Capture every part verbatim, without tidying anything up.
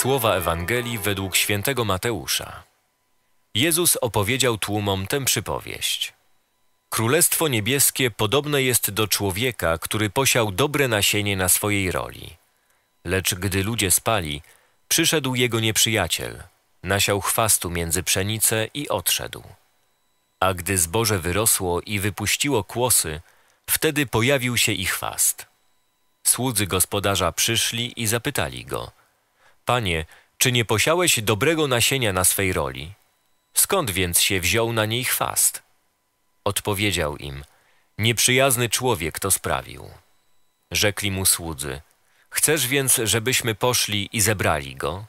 Słowa Ewangelii według świętego Mateusza. Jezus opowiedział tłumom tę przypowieść. Królestwo niebieskie podobne jest do człowieka, który posiał dobre nasienie na swojej roli. Lecz gdy ludzie spali, przyszedł jego nieprzyjaciel, nasiał chwastu między pszenicę i odszedł. A gdy zboże wyrosło i wypuściło kłosy, wtedy pojawił się i chwast. Słudzy gospodarza przyszli i zapytali go: Panie, czy nie posiałeś dobrego nasienia na swej roli? Skąd więc się wziął na niej chwast? Odpowiedział im: Nieprzyjazny człowiek to sprawił. Rzekli mu słudzy: Chcesz więc, żebyśmy poszli i zebrali go?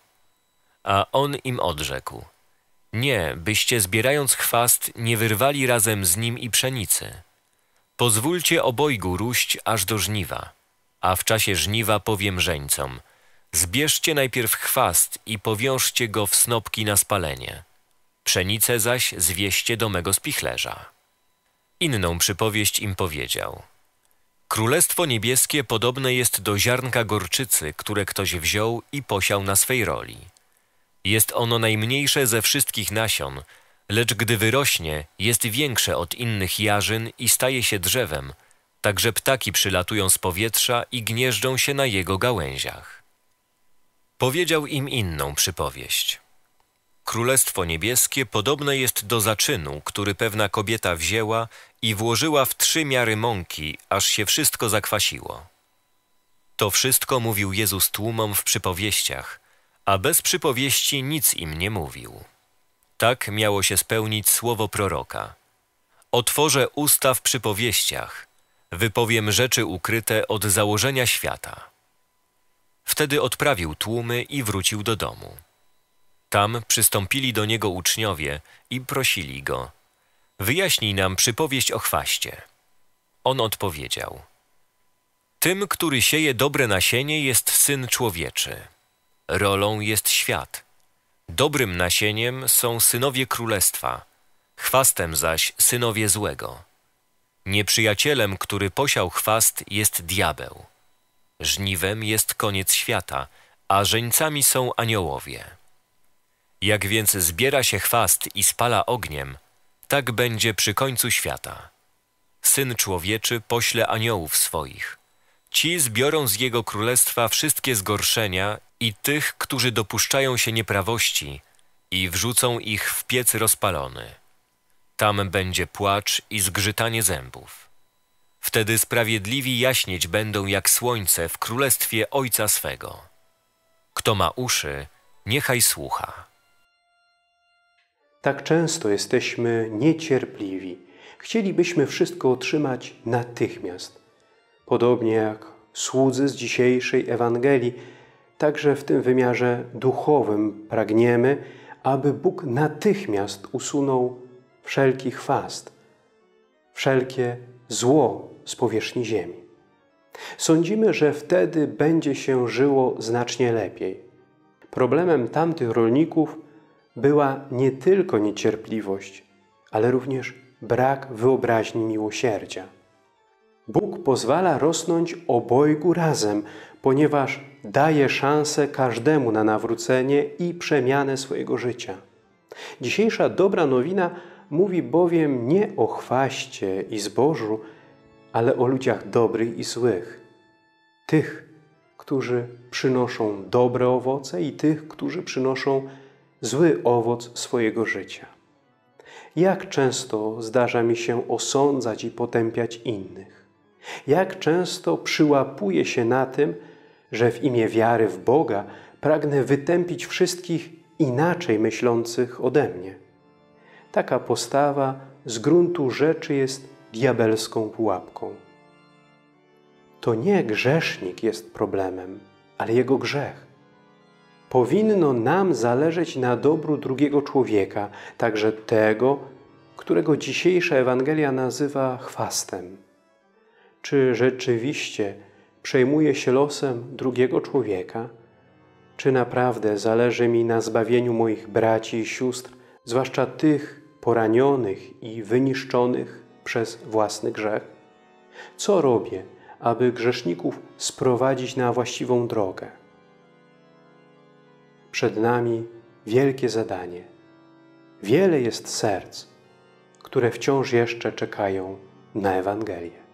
A on im odrzekł: Nie, byście zbierając chwast nie wyrwali razem z nim i pszenicy. Pozwólcie obojgu róść aż do żniwa, a w czasie żniwa powiem żeńcom: Zbierzcie najpierw chwast i powiążcie go w snopki na spalenie. Pszenicę zaś zwieście do mego spichlerza. Inną przypowieść im powiedział. Królestwo niebieskie podobne jest do ziarnka gorczycy, które ktoś wziął i posiał na swej roli. Jest ono najmniejsze ze wszystkich nasion, lecz gdy wyrośnie, jest większe od innych jarzyn i staje się drzewem, tak że ptaki przylatują z powietrza i gnieżdżą się na jego gałęziach. Powiedział im inną przypowieść. Królestwo niebieskie podobne jest do zaczynu, który pewna kobieta wzięła i włożyła w trzy miary mąki, aż się wszystko zakwasiło. To wszystko mówił Jezus tłumom w przypowieściach, a bez przypowieści nic im nie mówił. Tak miało się spełnić słowo proroka. Otworzę usta w przypowieściach, wypowiem rzeczy ukryte od założenia świata. Wtedy odprawił tłumy i wrócił do domu. Tam przystąpili do niego uczniowie i prosili go: Wyjaśnij nam przypowieść o chwaście. On odpowiedział: Tym, który sieje dobre nasienie, jest Syn Człowieczy. Rolą jest świat. Dobrym nasieniem są synowie królestwa, chwastem zaś synowie złego. Nieprzyjacielem, który posiał chwast, jest diabeł. Żniwem jest koniec świata, a żeńcami są aniołowie. Jak więc zbiera się chwast i spala ogniem, tak będzie przy końcu świata. Syn Człowieczy pośle aniołów swoich. Ci zbiorą z jego królestwa wszystkie zgorszenia i tych, którzy dopuszczają się nieprawości, i wrzucą ich w piec rozpalony. Tam będzie płacz i zgrzytanie zębów. Wtedy sprawiedliwi jaśnieć będą jak słońce w królestwie Ojca swego. Kto ma uszy, niechaj słucha. Tak często jesteśmy niecierpliwi. Chcielibyśmy wszystko otrzymać natychmiast. Podobnie jak słudzy z dzisiejszej Ewangelii, także w tym wymiarze duchowym pragniemy, aby Bóg natychmiast usunął wszelki chwast, wszelkie zło z powierzchni ziemi. Sądzimy, że wtedy będzie się żyło znacznie lepiej. Problemem tamtych rolników była nie tylko niecierpliwość, ale również brak wyobraźni miłosierdzia. Bóg pozwala rosnąć obojgu razem, ponieważ daje szansę każdemu na nawrócenie i przemianę swojego życia. Dzisiejsza dobra nowina mówi bowiem nie o chwaście i zbożu, ale o ludziach dobrych i złych. Tych, którzy przynoszą dobre owoce i tych, którzy przynoszą zły owoc swojego życia. Jak często zdarza mi się osądzać i potępiać innych? Jak często przyłapuję się na tym, że w imię wiary w Boga pragnę wytępić wszystkich inaczej myślących ode mnie? Taka postawa z gruntu rzeczy jest diabelską pułapką. To nie grzesznik jest problemem, ale jego grzech. Powinno nam zależeć na dobru drugiego człowieka, także tego, którego dzisiejsza Ewangelia nazywa chwastem. Czy rzeczywiście przejmuję się losem drugiego człowieka? Czy naprawdę zależy mi na zbawieniu moich braci i sióstr, zwłaszcza tych poranionych i wyniszczonych przez własny grzech? Co robię, aby grzeszników sprowadzić na właściwą drogę? przed nami wielkie zadanie. Wiele jest serc, które wciąż jeszcze czekają na Ewangelię.